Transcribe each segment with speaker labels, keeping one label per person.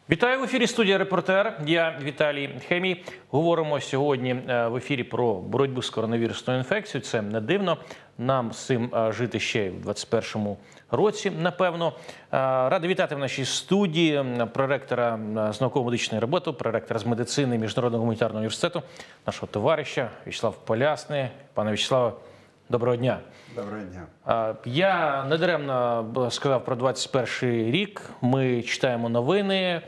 Speaker 1: Вітаю в ефірі студія «Репортер». Я Віталій Хемій. Говоримо сьогодні в ефірі про боротьбу з коронавірусною інфекцією. Це не дивно. Нам з цим жити ще й в 2021 році, напевно. Радий вітати в нашій студії проректора з науково-медичної роботи, проректора з медицини Міжнародного гуманітарного університету, нашого товариша В'ячеслав Полясний. Пане В'ячеславе, доброго дня.
Speaker 2: Доброго дня.
Speaker 1: Я недаремно сказав про 2021 рік. Ми читаємо новини,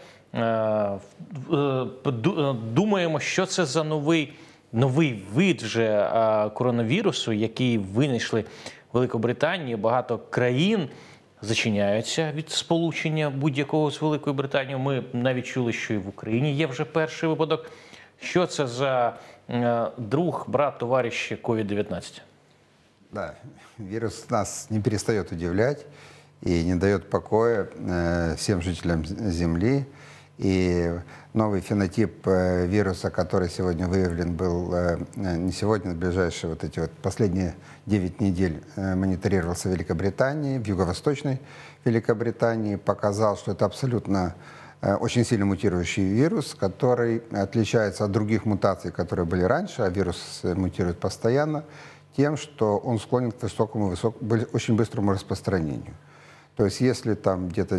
Speaker 1: думаємо, що це за новий вид вже коронавірусу, який винайшли в Великобританії. Багато країн зачиняються від сполучення будь-якого з Великою Британією. Ми навіть чули, що і в Україні є вже перший випадок. Що це за друг, брат, товариш COVID-19?
Speaker 2: Да, вирус нас не перестает удивлять и не дает покоя всем жителям Земли. И новый фенотип вируса, который сегодня выявлен, был не сегодня, а в ближайшие вот эти вот последние 9 недель мониторировался в Великобритании, в юго-восточной Великобритании, показал, что это абсолютно очень сильно мутирующий вирус, который отличается от других мутаций, которые были раньше, а вирус мутирует постоянно, тем, что он склонен к очень быстрому распространению. То есть если там где-то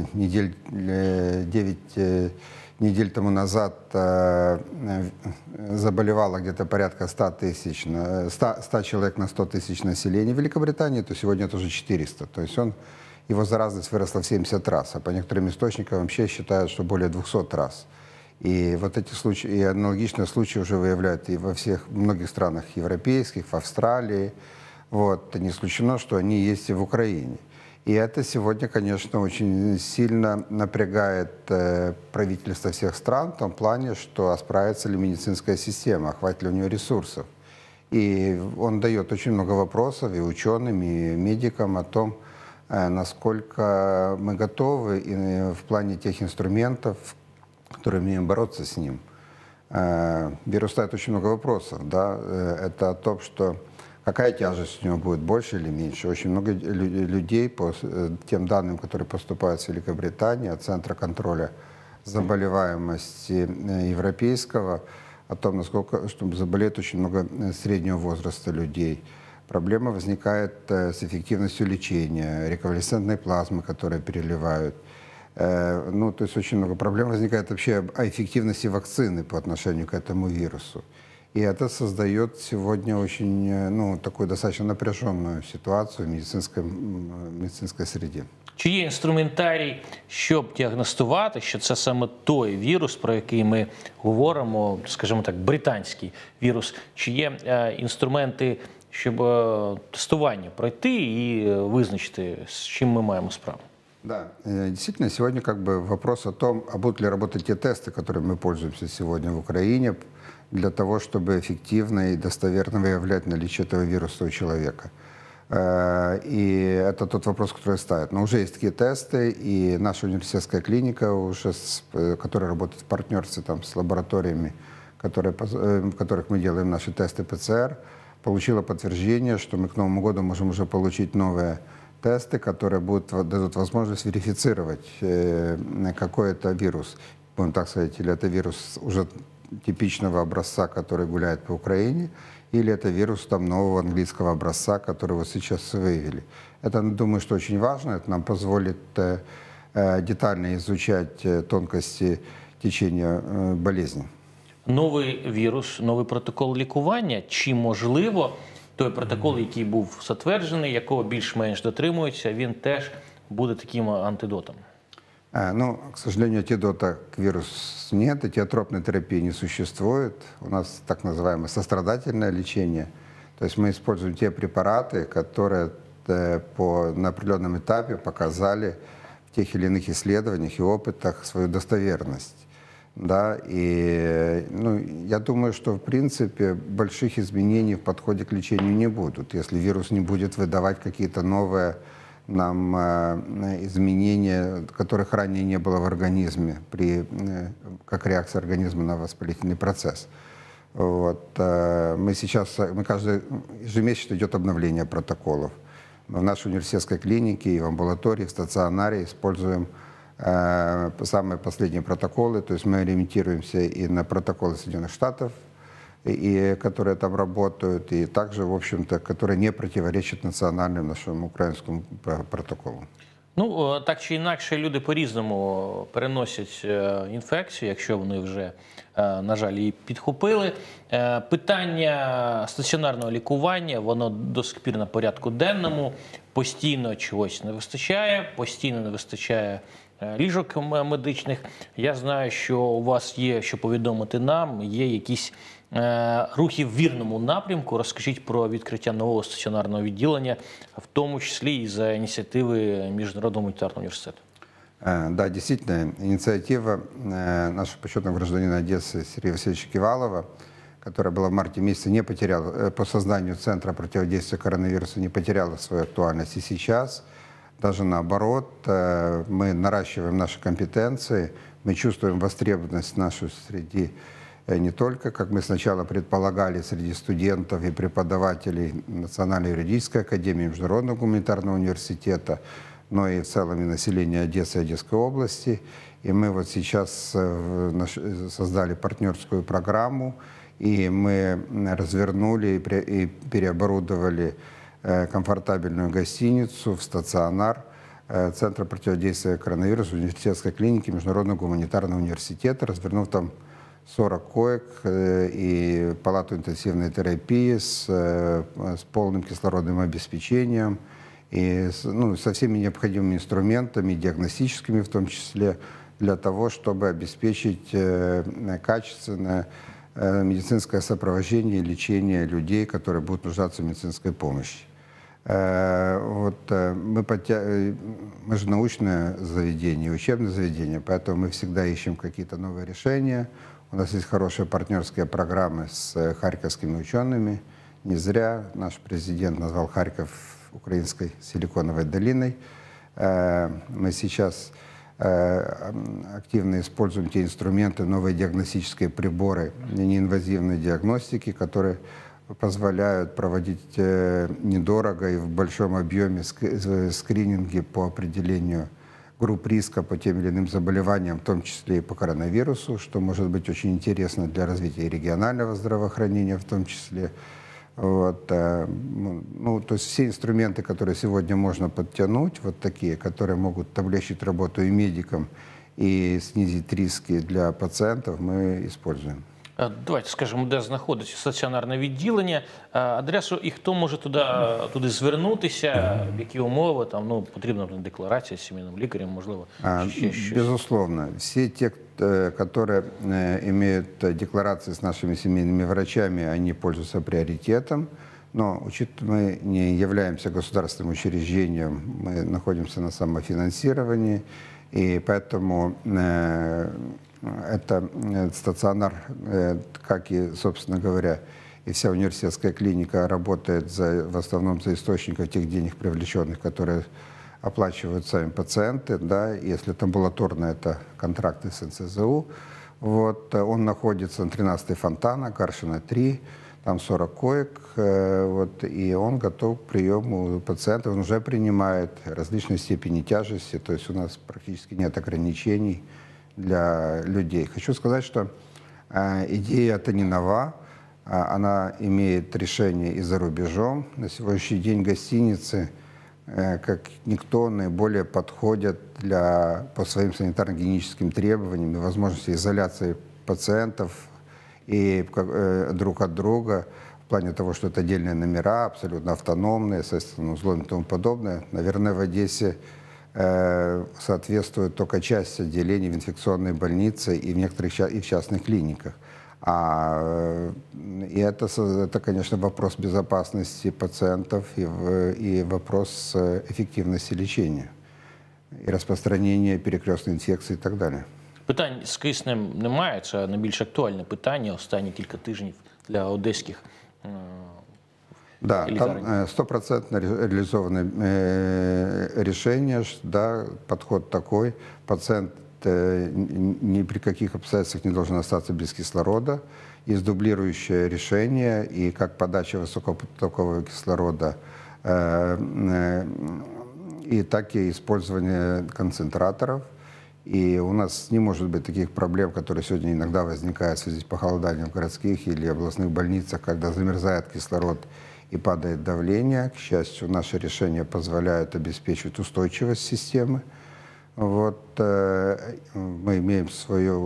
Speaker 2: 9 недель тому назад заболевало где-то порядка 100 человек на 100 тысяч населения в Великобритании, то сегодня это уже 400. То есть его заразность выросла в 70 раз, а по некоторым источникам вообще считают, что более 200 раз. И вот эти случаи, и аналогичные случаи уже выявляют и во многих странах европейских, в Австралии. Вот. Не исключено, что они есть и в Украине. И это сегодня, конечно, очень сильно напрягает правительство всех стран в том плане, что справится ли медицинская система, хватит ли у нее ресурсов. И он дает очень много вопросов и ученым, и медикам о том, насколько мы готовы и в плане тех инструментов, которые умеем бороться с ним. Вирус ставит очень много вопросов. Да? Это о том, что какая тяжесть у него будет, больше или меньше. Очень много людей, по тем данным, которые поступают с Великобритании, от Центра контроля заболеваемости европейского, о том, насколько заболеет очень много среднего возраста людей. Проблема возникает с эффективностью лечения, реконвалесцентной плазмы, которые переливают. То есть очень много проблем возникает вообще о эффективности вакцины по отношению к этому вирусу. И это создает сегодня очень, такую достаточно напряженную ситуацию в медицинской среде.
Speaker 1: Чи є інструментарій, щоб діагностувати, що це саме той вірус, про який ми говоримо, скажімо так, британський вірус? Чи є інструменти, щоб тестування пройти і визначити, з чим ми маємо справу?
Speaker 2: Да, действительно, сегодня вопрос о том, а будут ли работать те тесты, которыми мы пользуемся сегодня в Украине, для того, чтобы эффективно и достоверно выявлять наличие этого вируса у человека. И это тот вопрос, который ставят. Но уже есть такие тесты, и наша университетская клиника, которая работает в партнерстве с лабораториями, в которых мы делаем наши тесты ПЦР, получила подтверждение, что мы к Новому году можем уже получить новые тесты, которые дадут возможность верифицировать, какой это вирус, будем так сказать, или это вирус уже типичного образца, который гуляет по Украине, или это вирус нового английского образца, который вот сейчас выявили. Это, думаю, что очень важно, это нам позволит детально изучать тонкости течения болезни.
Speaker 1: Новий вірус, новий протокол лікування, чи можливо той протокол, який був затверджений, якого більш-менш дотримуються, він теж буде таким антидотом?
Speaker 2: К сожалению, антидота к вирусу нет, этиотропной терапии не существует. У нас так называемое сострадательное лечение. То есть мы используем те препараты, которые на определенном этапе показали в тех или иных исследованиях и опытах свою достоверность. Да, и я думаю, что в принципе больших изменений в подходе к лечению не будут, если вирус не будет выдавать какие-то новые нам изменения, которых ранее не было в организме, как реакция организма на воспалительный процесс. Ежемесячно идет обновление протоколов. В нашей университетской клинике и в амбулатории, в стационаре используем самые последние протоколы, то есть мы ориентируемся и на протоколы Соединенных Штатов, и которые там работают, и также, в общем-то, которые не противоречат национальному нашему українському протоколу.
Speaker 1: Ну, так чи інакше, люди по-різному переносять інфекцію, якщо вони вже, на жаль, її підхопили. Питання стаціонарного лікування, воно до сих пір на порядку денному, постійно чогось не вистачає, постійно не вистачає ліжок медичних. Я знаю, що у вас є, що повідомити нам, є якісь рухи в вірному напрямку. Розкажіть про відкриття нового стаціонарного відділення, в тому числі і за ініціативи Міжнародного гуманітарного університету.
Speaker 2: Да, действительно, инициатива нашего почетного гражданина Одессы Сергея Васильевича Кивалова, которая была в марте месяце, не потеряла, по созданию Центра противодействия коронавирусу, не потеряла свою актуальность и сейчас. Даже наоборот, мы наращиваем наши компетенции, мы чувствуем востребованность нашу среди не только, как мы сначала предполагали, среди студентов и преподавателей Национальной юридической академии, Международного гуманитарного университета, но и в целом и населения Одессы и Одесской области. И мы вот сейчас создали партнерскую программу, и мы развернули и переоборудовали комфортабельную гостиницу в стационар Центра противодействия коронавирусу университетской клиники Международного гуманитарного университета, развернув там 40 коек и палату интенсивной терапии с полным кислородным обеспечением, и со всеми необходимыми инструментами, диагностическими в том числе, для того, чтобы обеспечить качественное медицинское сопровождение и лечение людей, которые будут нуждаться в медицинской помощи. Мы же научное заведение, учебное заведение, поэтому мы всегда ищем какие-то новые решения. У нас есть хорошие партнерские программы с харьковскими учеными. Не зря наш президент назвал Харьков украинской силиконовой долиной. Мы сейчас активно используем те инструменты, новые диагностические приборы неинвазивной диагностики, которые позволяют проводить недорого и в большом объеме скрининги по определению групп риска по тем или иным заболеваниям, в том числе и по коронавирусу, что может быть очень интересно для развития регионального здравоохранения в том числе. Вот, то есть все инструменты, которые сегодня можно подтянуть, вот такие, которые могут облегчить работу и медикам, и снизить риски для пациентов, мы используем.
Speaker 1: Давайте скажемо, де знаходиться стаціонарне відділення, адресу і хто може туди звернутися, які умови, там, потрібна декларація з сімейним лікарем, можливо, ще щось.
Speaker 2: Безусловно. Все те, которые имеют декларации с нашими семейными врачами, они пользуются приоритетом. Но мы не являемся государственным учреждением, мы находимся на самофинансировании, и поэтому это стационар, как и, собственно говоря, и вся университетская клиника работает в основном за источников тех денег привлеченных, которые оплачивают сами пациенты, да, если это амбулаторно, это контракты с НСЗУ. Вот, он находится на 13-й Фонтана, Гаршина 3, там 40 коек, и он готов к приему пациентов, он уже принимает различной степени тяжести, то есть у нас практически нет ограничений для людей. Хочу сказать, что идея эта не нова, она имеет решение и за рубежом. На сегодняшний день гостиницы, как никто, наиболее подходят по своим санитарно-гигиеническим требованиям и возможности изоляции пациентов и друг от друга, в плане того, что это отдельные номера, абсолютно автономные, с узлом и тому подобное. Наверное, в Одессе соответствует только часть отделений в инфекционной больнице и в некоторых и в частных клиниках. И это, конечно, вопрос безопасности пациентов и вопрос эффективности лечения и распространения перекрестной инфекции и так далее.
Speaker 1: Питань з киснем немає, це найбільш актуальне питання останні кілька тижнів для одеських.
Speaker 2: Да, там стопроцентно реализованное решение, да, подход такой. Пациент ни при каких обстоятельствах не должен остаться без кислорода. Есть дублирующее решение, и как подача высокопотокового кислорода, и так и использование концентраторов. И у нас не может быть таких проблем, которые сегодня иногда возникают в связи с похолоданием в городских или областных больницах, когда замерзает кислород и падает давление. К счастью, наши решения позволяют обеспечивать устойчивость системы. Вот, мы имеем свою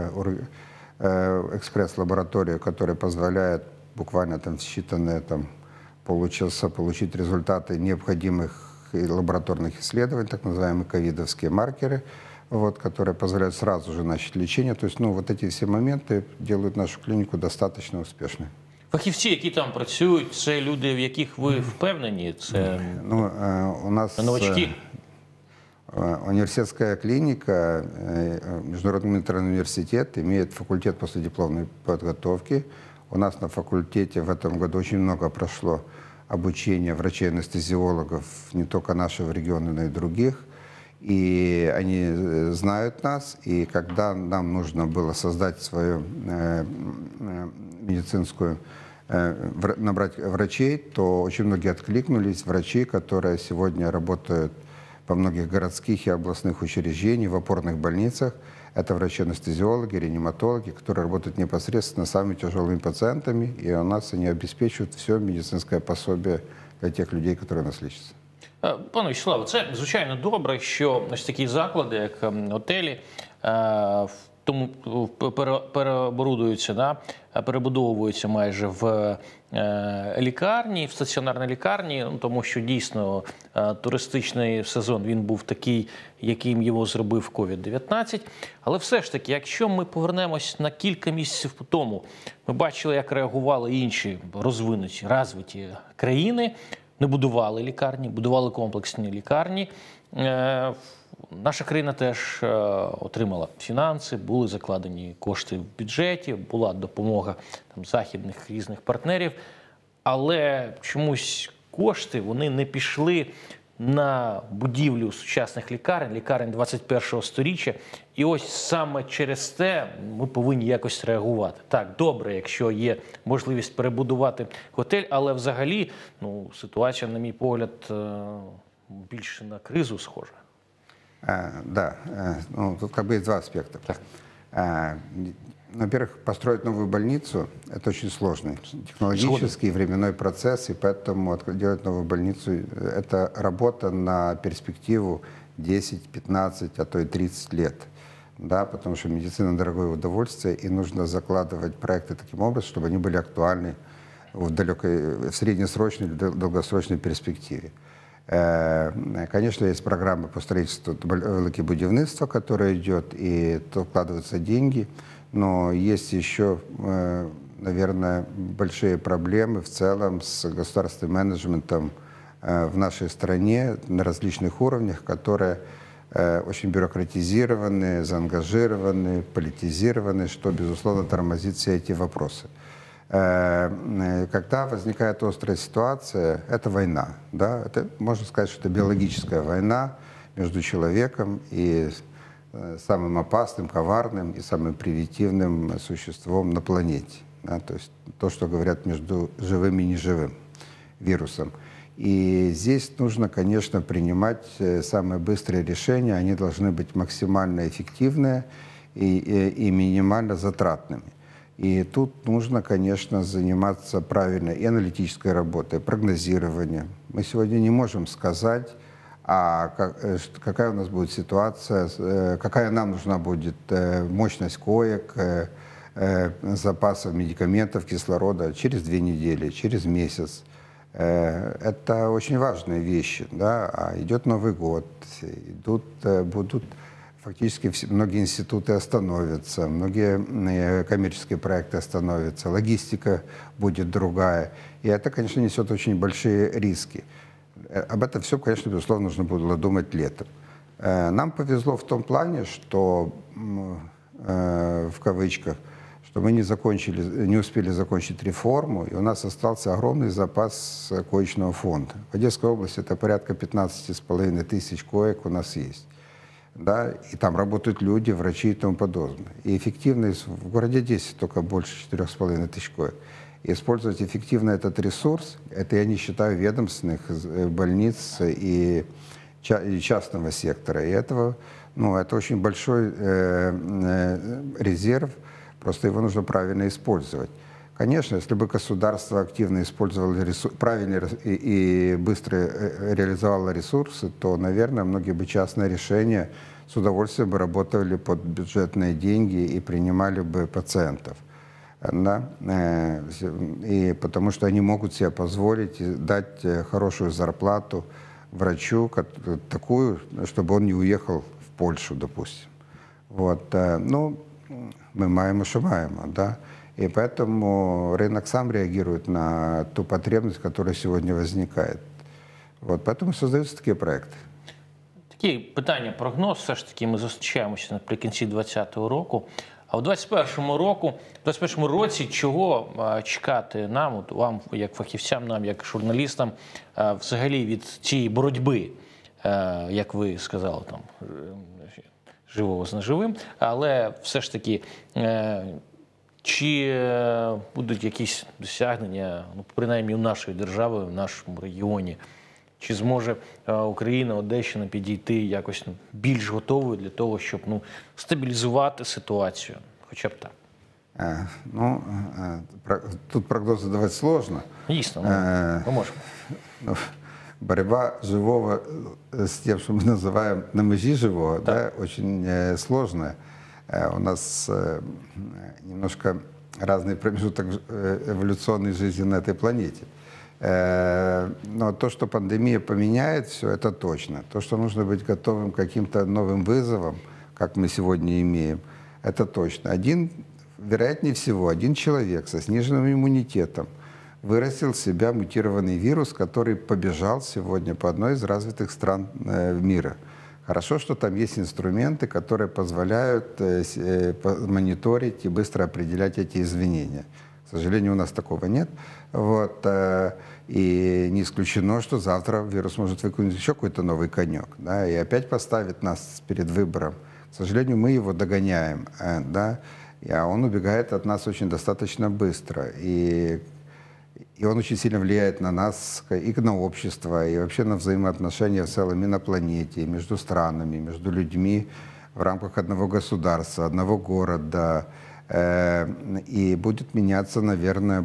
Speaker 2: экспресс-лабораторию, которая позволяет буквально там в считанные получаса получить результаты необходимых лабораторных исследований, так называемые ковидовские маркеры, вот, которые позволяют сразу же начать лечение. То есть, вот эти все моменты делают нашу клинику достаточно успешной.
Speaker 1: Фахівці, які там працюють, це люди, в яких ви впевнені? Це
Speaker 2: у нас
Speaker 1: новачки?
Speaker 2: Университетская клиника, Международный гуманитарный университет имеет факультет последипломной подготовки. У нас на факультете в этом году очень много прошло обучения врачей-анестезиологов не только нашего региона, но и других. И они знают нас. И когда нам нужно было создать свою медицинскую, набрать врачей, то очень многие откликнулись. Врачи, которые сегодня работают по многих городских и областных учреждениях, в опорных больницах. Это врачи-анестезиологи, реаниматологи, которые работают непосредственно с самыми тяжелыми пациентами, и у нас они обеспечивают все медицинское пособие для тех людей, которые у нас лечатся.
Speaker 1: Пане Вячеславе, це звичайно добре, що ось такі заклади, як готелі, тому переоборудуються, перебудовуються майже в лікарні, в стаціонарній лікарні, тому що дійсно туристичний сезон він був такий, яким його зробив COVID-19. Але все ж таки, якщо ми повернемось на кілька місяців тому, ми бачили, як реагували інші розвиті країни, не будували лікарні, будували комплексні лікарні. Наша країна теж отримала фінанси, були закладені кошти в бюджеті, була допомога західних різних партнерів, але чомусь кошти вони не пішли на будівлю сучасних лікарень 21-го сторіччя. І ось саме через те ми повинні якось реагувати. Так, добре, якщо є можливість перебудувати готель, але взагалі ситуація, на мій погляд, більше на кризу схожа.
Speaker 2: Да, тут как бы есть два аспекта. Во-первых, построить новую больницу – это очень сложный технологический и временной процесс, и поэтому делать новую больницу – это работа на перспективу 10, 15, а то и 30 лет. Да, потому что медицина – дорогое удовольствие, и нужно закладывать проекты таким образом, чтобы они были актуальны в среднесрочной или долгосрочной перспективе. Конечно, есть программа по строительству великого будівництва, которая идет, и то вкладываются деньги, но есть еще, наверное, большие проблемы в целом с государственным менеджментом в нашей стране на различных уровнях, которые очень бюрократизированы, заангажированы, политизированы, что, безусловно, тормозит все эти вопросы. Когда возникает острая ситуация, это война. Да? Это, можно сказать, что это биологическая война между человеком и самым опасным, коварным и самым примитивным существом на планете. Да? То есть то, что говорят между живым и неживым вирусом. И здесь нужно, конечно, принимать самые быстрые решения. Они должны быть максимально эффективные и минимально затратными. И тут нужно, конечно, заниматься правильной и аналитической работой, прогнозированием. Мы сегодня не можем сказать, какая у нас будет ситуация, какая нам нужна будет мощность коек, запасов медикаментов, кислорода через 2 недели, через месяц. Это очень важные вещи. Да? А идет Новый год, будут фактически многие институты остановятся, многие коммерческие проекты остановятся, логистика будет другая. И это, конечно, несет очень большие риски. Об этом все, конечно, безусловно, нужно было думать летом. Нам повезло в том плане, что, в кавычках, что мы не успели закончить реформу, и у нас остался огромный запас коечного фонда. В Одесской области это порядка 15,5 тысяч коек у нас есть. Да, и там работают люди, врачи и тому подобное. И эффективность в городе Одессе только больше 4,5 тысяч коек. И использовать эффективно этот ресурс, это я не считаю ведомственных больниц и частного сектора. И этого Ну, это очень большой резерв, просто его нужно правильно использовать. Конечно, если бы государство активно использовало правильно и быстро реализовало ресурсы, то, наверное, многие бы частные решения с удовольствием бы работали под бюджетные деньги и принимали бы пациентов. Да? И потому что они могут себе позволить дать хорошую зарплату врачу, такую, чтобы он не уехал в Польшу, допустим. Вот. Ну, мы маем и шумаем, да? И поэтому рынок сам реагирует на ту потребность, которая сегодня возникает. Вот. Поэтому создаются такие проекти.
Speaker 1: Такі питання, прогноз, все ж таки ми зустрічаємося наприкінці 2020 року. А в 2021 році чого чекати нам, от вам, як фахівцям, нам, як журналістам, взагалі від цієї боротьби, як ви сказали, там, живого з неживим, але все ж таки, чи будуть якісь досягнення, ну, принаймні у нашої держави, в нашому регіоні? Чи зможе Україна, Одещина підійти якось більш готовою для того, щоб стабілізувати ситуацію? Хоча б так.
Speaker 2: Ну, тут прогнозы давать сложно.
Speaker 1: Дійсно, ми можемо.
Speaker 2: Борьба живого с тем, что мы называем на межи живого, да, очень сложная. У нас немножко разный промежуток эволюционной жизни на этой планете. Но то, что пандемия поменяет все, это точно. То, что нужно быть готовым к каким-то новым вызовам, как мы сегодня имеем, это точно. Вероятнее всего, один человек со сниженным иммунитетом вырастил в себя мутированный вирус, который побежал сегодня по одной из развитых стран мира. Хорошо, что там есть инструменты, которые позволяют мониторить и быстро определять эти изменения. К сожалению, у нас такого нет. Вот. И не исключено, что завтра вирус может выкинуть еще какой-то новый конек, да, и опять поставит нас перед выбором. К сожалению, мы его догоняем, да, а он убегает от нас очень достаточно быстро. И он очень сильно влияет на нас, и на общество, и вообще на взаимоотношения в целом и на планете, и между странами, между людьми в рамках одного государства, одного города. И будет меняться, наверное,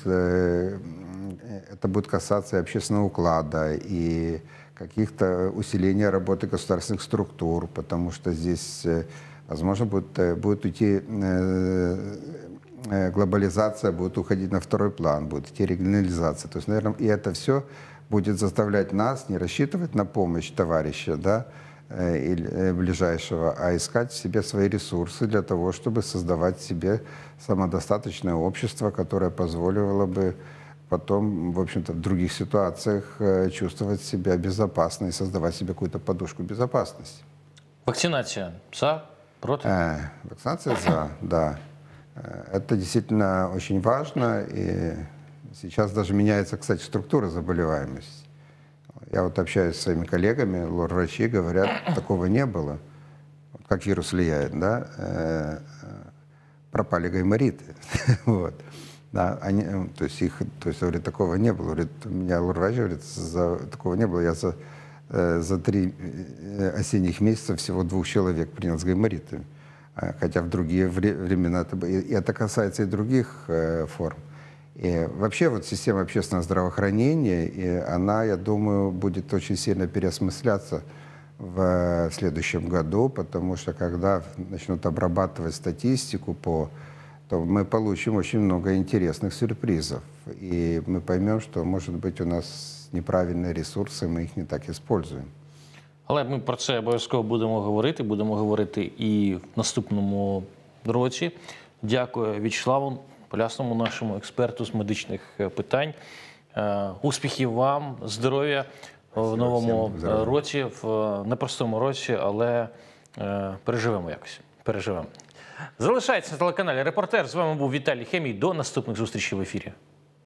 Speaker 2: это будет касаться и общественного уклада, и каких-то усиления работы государственных структур, потому что здесь, возможно, будет идти глобализация, будет уходить на второй план, будет идти регионализация. То есть, наверное, и это все будет заставлять нас не рассчитывать на помощь товарища, да, или ближайшего, а искать в себе свои ресурсы для того, чтобы создавать себе самодостаточное общество, которое позволило бы потом, в общем-то, в других ситуациях чувствовать себя безопасно и создавать себе какую-то подушку безопасности.
Speaker 1: Вакцинация за, против?
Speaker 2: Вакцинация за, да. Это действительно очень важно, и сейчас даже меняется, кстати, структура заболеваемости. Я вот общаюсь с своими коллегами, лор-врачи говорят, такого не было. Как вирус влияет, да? Пропали гаймориты. Вот. Да, то есть, говорит, такого не было. Говорит, у меня лор-врач говорит, такого не было. Я за 3 осенних месяца всего 2 человек принял с гайморитами. Хотя в другие времена это касается и других форм. И вообще вот система общественного здравоохранения, и она, я думаю, будет очень сильно переосмысляться в следующем году, потому что когда начнут обрабатывать статистику, то мы получим очень много интересных сюрпризов. И мы поймем, что, может быть, у нас неправильные ресурсы, мы их не так используем.
Speaker 1: Але ми про це обов'язково будемо говорити і в наступному році. Дякую В'ячеславу Полясному, нашому експерту з медичних питань. Успіхів вам, здоров'я в новому році, в непростому році, але переживемо якось. Переживемо. Залишайтеся на телеканалі «Репортер». З вами був Віталій Хемій. До наступних зустрічей в ефірі.